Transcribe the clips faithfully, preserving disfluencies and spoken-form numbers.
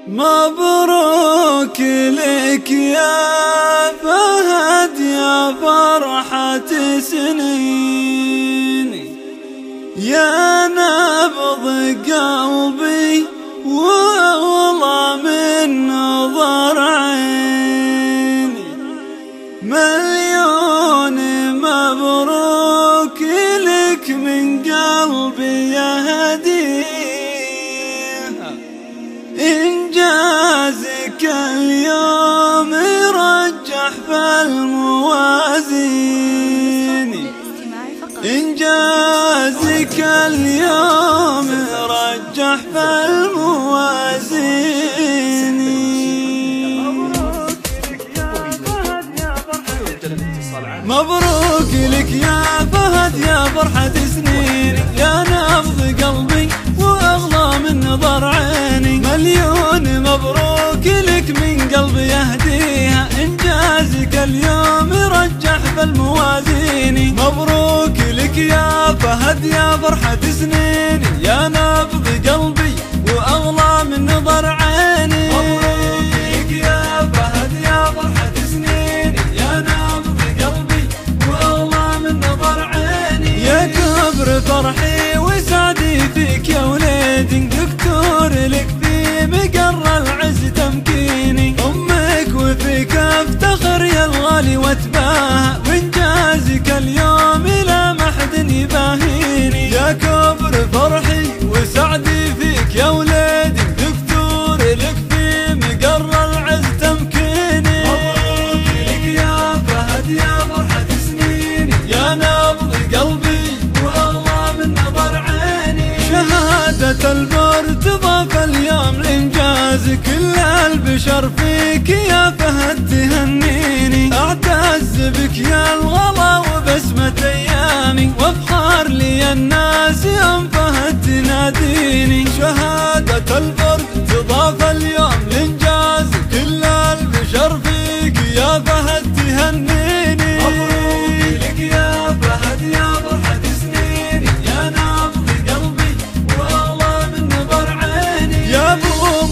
مبروك لك يا فهد يا فرحة سنين، يا نبض قلبي والله من نظر عيني. مليون مبروك لك من قلبي يا هديه، إنجازك اليوم يرجح في الموازين، إنجازك اليوم يرجح في الموازين. مبروك لك يا فهد يا فرحة سنين، يا نبض قلبي واغلى من نظر عيني. مليون مبروك لك من قلبي يهديها، إنجازك اليوم يرجح في الموازين. مبروك لك يا فهد يا فرحة سنين، يا نبض قلبي واغلى من نظر عيني. مبروك لك يا فهد يا فرحة سنين، يا نبض قلبي واغلى من نظر عيني. يا كبر فرحي وسعدي فيك يا وليدي، دكتور لك في مقر العز تمكيني. امك وفيك افتخر يا الغالي واتباهى، وانجازك اليوم لا محد يباهيني. يا كبر فرحي وسعدي فيك يا وليدي، دكتور لك في مقر العز تمكيني. مبروك لك يا فهد يا فرحة سنين، يا نبض قلبي واغلى من نظر عيني. شهادة البر تضاف اليوم لإنجازك، كل البشر فيك يا فهد تهنيني. أعتز بك يا الغلا وبسمة أيامي، وافخر لي الناس يوم فهد تناديني. شهادة البر تضاف اليوم لإنجازك، كل البشر فيك يا فهد تهنيني. مبروك لك يا فهد يا فرحة سنين، يا نبض قلبي واغلى من نظر عيني. يا ابو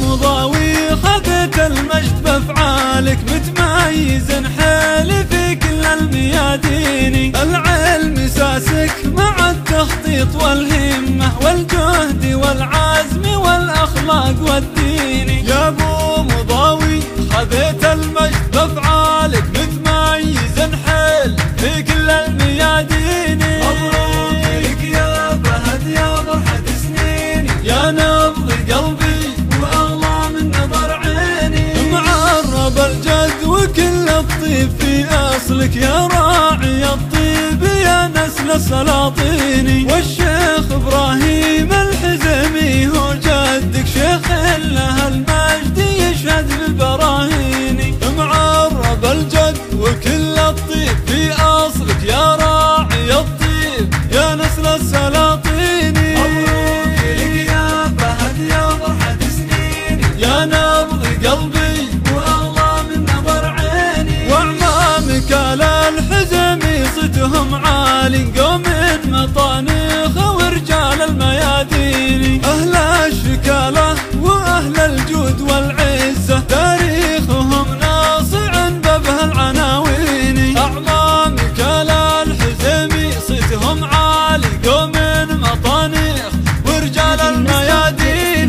مضاوي خذت المجد بافعالك، متميز حيل في كل الميادين. العلم ساسك مع التخطيط والهمة والجهد والعزم والاخلاق والدين. يا ابو مضاوي خذت المجد بافعالك، متميز حيل في كل الميادين. مبروك لك يا فهد يا فرحة سنين، يا نبض قلبي واغلى من نظر عيني. معرب الجد وكل الطيب في اصلك، يا راعي الطيب يا نسل السلاطين. والشيخ ابراهيم الحزمي هو جدك، شيخ له المجد يشهد بالبراهين. معرب الجد وكل الطيب في اصلك، يا راعي الطيب يا نسل السلاطين. مبروك لك يا فهد يا فرحة سنين، يا نبض قلبي واغلى من نظر عيني. واعمامك الحزمي صيتهم عالي، قوم مطانيخ ورجال الميادين. اهل الشكاله واهل الجود والعزه، تاريخهم ناصع بابها العناوين. اعمامك الحزمي صيتهم عالي، قوم مطانيخ ورجال الميادين.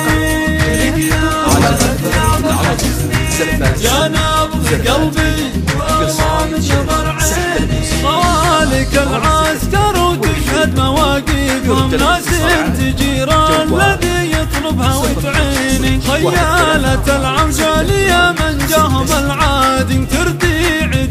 يا نبض قلبي واغلى من نظر عيني. طوالك العسكر وتشهد مواقفهم، ناس تجيران الذي يطلبها وتعيني. خيالة العمجال يا من جاهم العادي، ترتيع